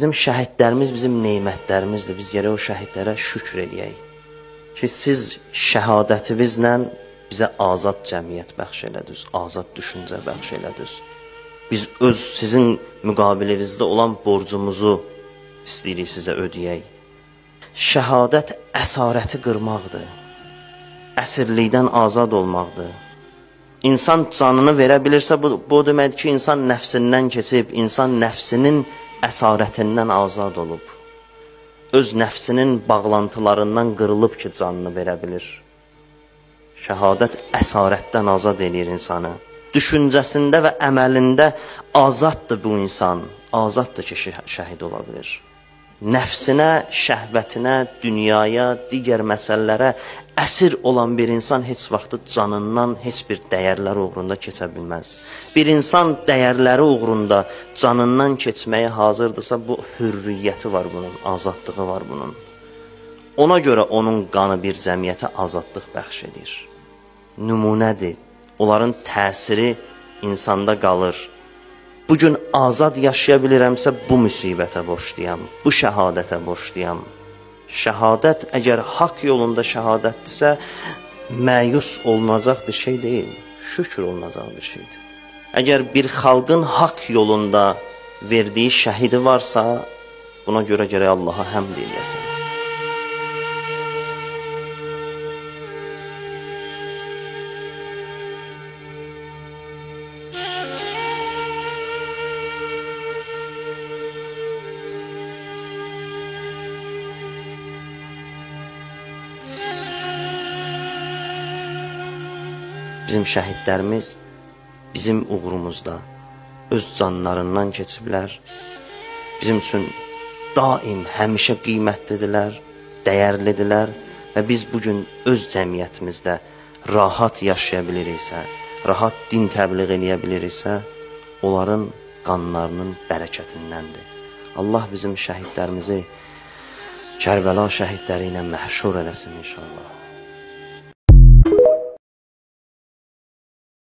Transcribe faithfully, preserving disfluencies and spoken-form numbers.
Bizim şəhidlərimiz bizim neymətlərimizdir. Biz gərək o şəhidlərə şükür eləyək. Ki, siz şəhadətinizlə bizə azad cəmiyyət bəxş elədiniz, azad düşüncə bəxş elədiniz. Biz öz sizin müqabilinizdə olan borcumuzu istəyirik sizə ödəyək. Şəhadət əsarəti qırmaqdır. Əsirlikdən azad olmaqdır. İnsan canını verə bilirsə, bu, bu deməkdir ki, insan nəfsindən keçib, insan nəfsinin əsarətindən azad olub. Öz nəfsinin bağlantılarından qırılıb ki, canını verə bilir. Şəhadət əsarətdən azad edir insanı. Düşüncəsində və əməlində azaddır bu insan. Azaddır ki, şəhid ola bilir. Nəfsinə, şəhvətinə, dünyaya, digər məsələlərə əsir olan bir insan heç vaxtı canından heç bir dəyərlər uğrunda keçə bilməz. Bir insan dəyərləri uğrunda canından keçməyə hazırdırsa, bu hürriyyəti var bunun, azadlığı var bunun. Ona görə onun qanı bir cəmiyyətə azadlıq bəxş edir. Nümunədir. Onların təsiri insanda qalır. Bugün azad yaşaya bilirəmsə, bu müsibətə borçluyam, bu şəhadətə borçluyam. Şəhadət əgər haqq yolunda şəhadətdirsə, məyus olunacaq bir şey deyil, şükür olunacaq bir şeydir. Əgər bir xalqın haqq yolunda verdiyi şəhidi varsa, buna görə gərək Allaha həmd eləyəsin. Bizim şəhidlərimiz bizim uğrumuzda öz canlarından keçiblər. Bizim üçün daim, həmişə qiymətlidirlər, dəyərlidirlər və biz bugün öz cəmiyyətimizdə rahat yaşaya biliriksə, rahat din təbliğ eləyə biliriksə, onların qanlarının bərəkətindəndir. Allah bizim şəhidlərimizi Kərbəla şəhidləri ilə məhşur eləsin inşallah.